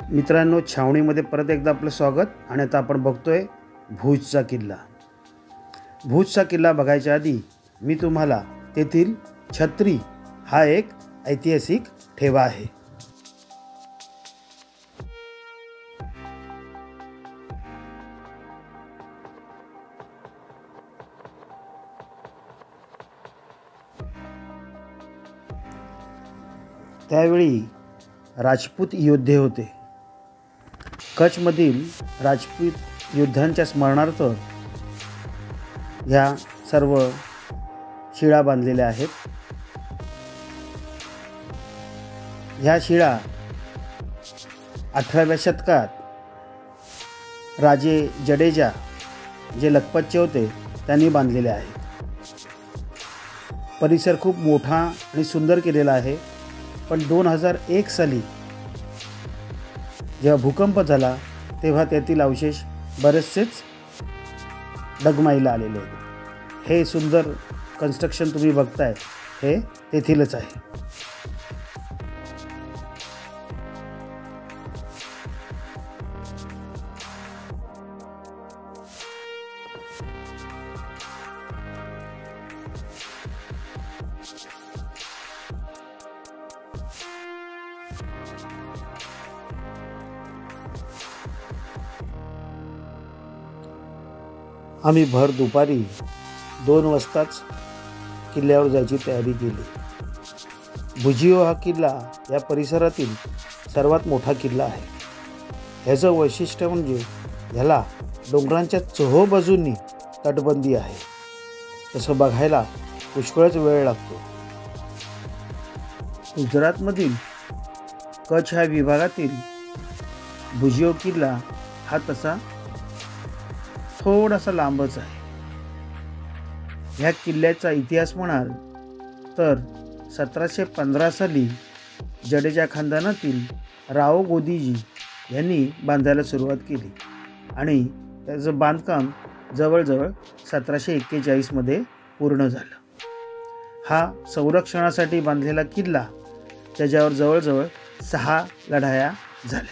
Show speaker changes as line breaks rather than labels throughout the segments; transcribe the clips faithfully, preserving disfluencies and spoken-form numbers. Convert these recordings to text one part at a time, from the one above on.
मित्रांनो, छावणीमध्ये परत एकदा आपलं स्वागत. आणि आता आपण बघतोय भुजचा किल्ला. भुजचा किल्ला बघायच्या आधी मी तुम्हाला तेथील छत्री हा एक ऐतिहासिक ठेवा आहे. त्यावेळी राजपूत योद्धे होते. कच्छमधील राजपूत युद्धांच्या स्मरणार्थ ह्या सर्व शिळा बांधलेल्या आहेत. ह्या शिळा अठराव्या शतकात राजे जडेजा जे लखपतचे होते त्यांनी बांधलेले आहेत. परिसर खूप मोठा आणि सुंदर केलेला आहे. पण दोन हजार एक साली जेव्हा भूकंप झाला तेव्हा त्यातील अवशेष बरेचसेच डगमाईला आलेले आहेत. हे सुंदर कन्स्ट्रक्शन तुम्ही बघताय हे तेथीलच आहे. आम्ही भर दुपारी दोन वाजताच किल्ल्यावर जायची तयारी केली. भुजिओ हा किल्ला या परिसरातील सर्वात मोठा किल्ला आहे. ह्याचं वैशिष्ट्य म्हणजे ह्याला डोंगरांच्या चोहोबाजूंनी तटबंदी आहे. तसं बघायला पुष्कळच वेळ लागतो. गुजरातमधील कच्छ ह्या विभागातील भुजिओ किल्ला हा तसा थोडासा लांबच आहे. ह्या किल्ल्याचा इतिहास म्हणाल तर सतराशे पंधरा साली जडेजा खानदानातील राओ गोदीजी यांनी बांधायला सुरुवात केली आणि त्याचं बांधकाम जवळजवळ सतराशे एक्केचाळीसमध्ये पूर्ण झालं. हा संरक्षणासाठी बांधलेला किल्ला त्याच्यावर जवळजवळ सहा लढाया झाल्या.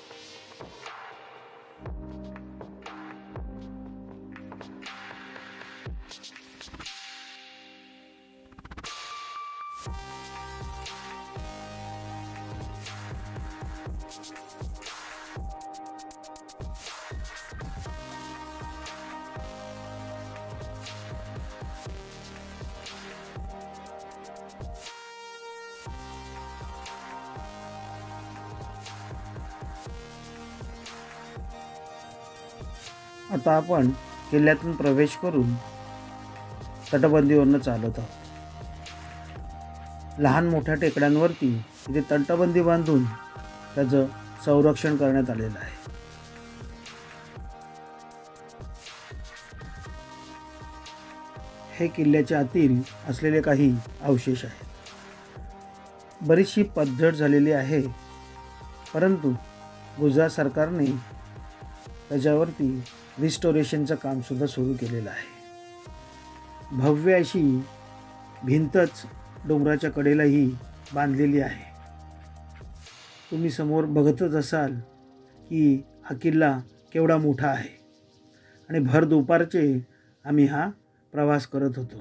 आता आपण किल्ल्यातून प्रवेश करून तटबंदीवरनं चालत आहोत. लहान मोठ्या टेकड्यांवरती इथे तटबंदी बांधून त्याचं संरक्षण करण्यात आलेलं आहे. हे किल्ल्याच्या आतील असलेले काही अवशेष आहेत. बरीचशी पडझड झालेली आहे, परंतु गुजरात सरकारने त्याच्यावरती रिस्टोरेशनचं कामसुद्धा सुरू केलेलं आहे. भव्य अशी भिंतच डोंगराच्या कडेलाही बांधलेली आहे. तुम्ही समोर बघतच असाल की हा किल्ला केवढा मोठा आहे आणि भर दुपारचे आम्ही हा प्रवास करत होतो.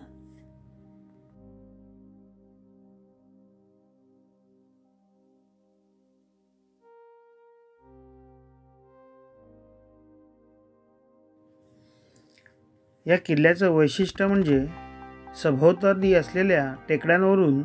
या किल्ल्याचं वैशिष्ट्य म्हणजे सभोवताली असलेल्या टेकड्यांवरून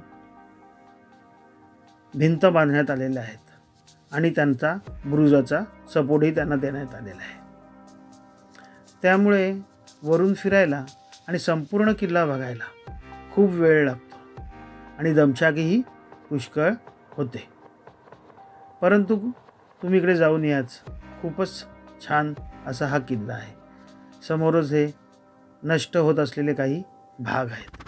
भिंत बांधण्यात आलेल्या आहेत आणि त्यांचा बुरुजाचा सपोर्टही त्यांना देण्यात आलेला आहे. त्यामुळे वरून फिरायला आणि संपूर्ण किल्ला बघायला खूप वेळ लागतो आणि दमछाकही पुष्कळ होते. परंतु तुम्ही इकडे जाऊन याच, खूपच छान असा हा किल्ला आहे. समोरच हे नष्ट होत असलेले काही भाग आहेत.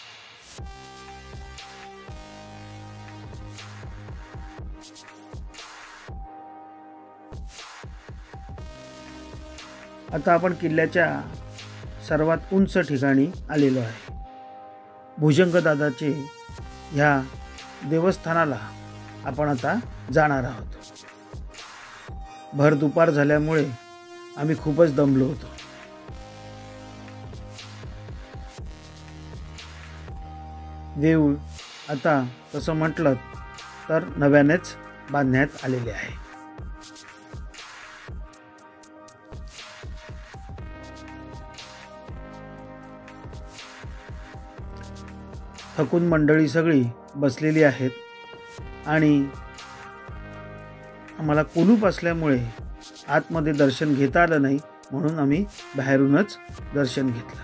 आता आपण किल्ल्याच्या सर्वात उंच ठिकाणी आलेलो आहे. भुजंगदादाचे ह्या देवस्थानाला आपण आता जाणार आहोत. भर दुपार झाल्यामुळे आम्ही खूपच दमलो होतो. देऊळ आता तसं म्हटलं तर नव्यानेच बांधण्यात आलेले आहे. थकून मंडळी सगळी बसलेली आहेत आणि आम्हाला कुलूप असल्यामुळे आतमध्ये दर्शन घेता आलं नाही, म्हणून आम्ही बाहेरूनच दर्शन घेतलं.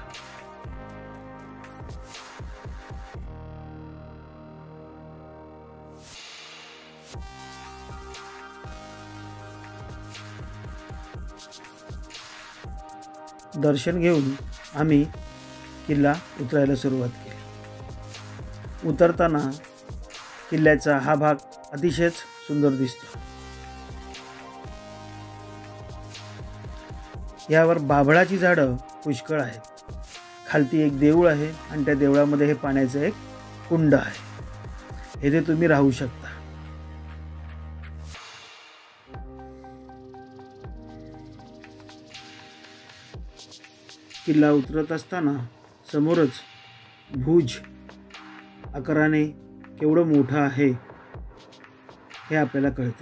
दर्शन घेऊन आम्ही किल्ला उतरायला सुरुवात केली. उतरताना किल्ल्याचा हा भाग अतिशय सुंदर दिसतो. यावर बाभळाची झाडं पुष्कळ आहेत. खालती एक देऊळ आहे आणि त्या देवळामध्ये हे पाण्याचं एक कुंड आहे. येथे तुम्ही राहू शकता. किल्ला उतरत असताना समोरच भुज आकाराने केवढं मोठं आहे हे आपल्याला कळतं.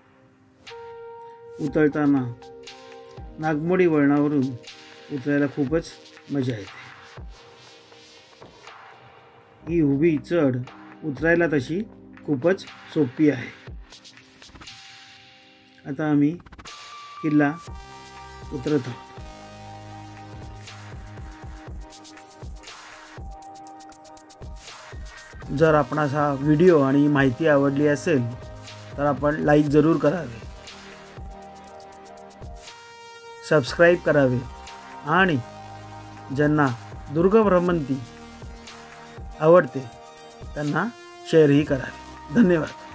उतरताना नागमोडी वळणावरून उतरायला खूपच मजा येते. ही उभी चढ उतरायला तशी खूपच सोपी आहे. आता आम्ही किल्ला उतरत आहोत. जर आपणास हा व्हिडिओ आणि माहिती आवडली असेल तर आपण लाईक जरूर करावे, सबस्क्राईब करावे आणि ज्यांना दुर्ग भ्रमंती आवडते त्यांना शेअरही करावे. धन्यवाद.